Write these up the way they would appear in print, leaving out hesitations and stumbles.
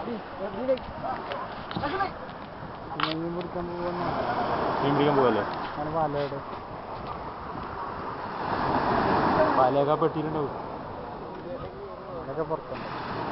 മീൻ പിടിക്കാൻ പോകുന്ന മീൻ പിടിക്കാൻ പോകല്ലേ? അങ്ങനെ വലയുടെ വലയൊക്കെ പെട്ടിട്ടുണ്ടാവും. അതൊക്കെ പുറത്തുണ്ട്.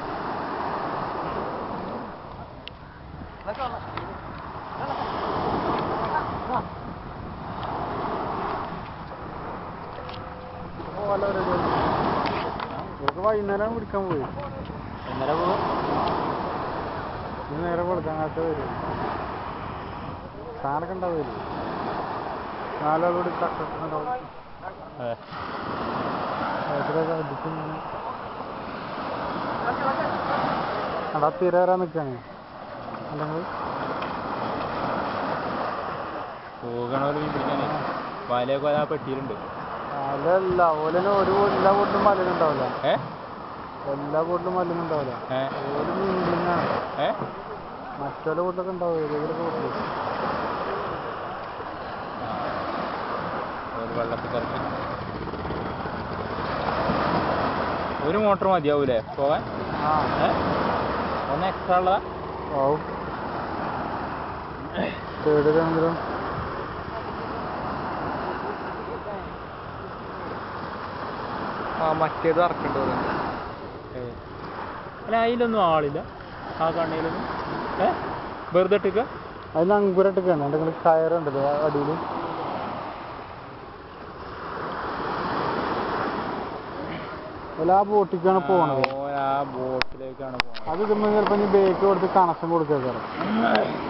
വല റെഡി ഇവർക്ക് വൈകുന്നേരം പിടിക്കാൻ പോയി. എങ്ങനെ പോകും? ഇനി നേരെ കൊടുക്കാങ്ങാട്ട് വരും. സാധനമൊക്കെ ഉണ്ടാവും വരും. നാലാളോട് കട്ടിട്ടുണ്ടാവും. അടാ തീരെ വരാൻ നിൽക്കാണ്. അല്ലെങ്കിൽ പോകണ പോലെ മീൻ പിടിക്കാൻ വലയൊക്കെ വല പെട്ടിയിലുണ്ട്. വലല്ല ഓലിന് എല്ലാ വീട്ടിലും മലിനുണ്ടാവില്ല. എല്ലാ വീട്ടിലും മലിനുണ്ടാവില്ല. ഒരു മീനിങ്ങാണ്. മറ്റുള്ള വീട്ടിലൊക്കെ ഉണ്ടാവും. ഏതെങ്കിലും വീട്ടിൽ വെള്ളത്തിൽ കറക്കി ഒരു മോട്ടർ മതിയാവൂലേ പോകാൻ? ഒന്ന് എക്സ്ട്രാ ഉള്ളതാ? ആവും. സൈഡിലാണെങ്കിലും മറ്റേത് ഇറക്കണ്ടോ? അല്ല അതിലൊന്നും ആളില്ല. ആ കണ്ണിയിലൊന്നും വെറുതെ ഇട്ടിക്ക. അതിന് അങ്കുരട്ടൊക്കെയാണ്. എന്തെങ്കിലും കയറുണ്ടല്ലോ അടിയിൽ. അല്ല ആ ബോട്ടിലേക്കാണ് പോകണത്. ആ ബോട്ടിലേക്കാണ് പോകുന്നത്. അത് ഇതുമ്പോൾ ചിലപ്പോൾ ബേക്ക് കൊടുത്ത് കണക്ഷൻ കൊടുക്കുക.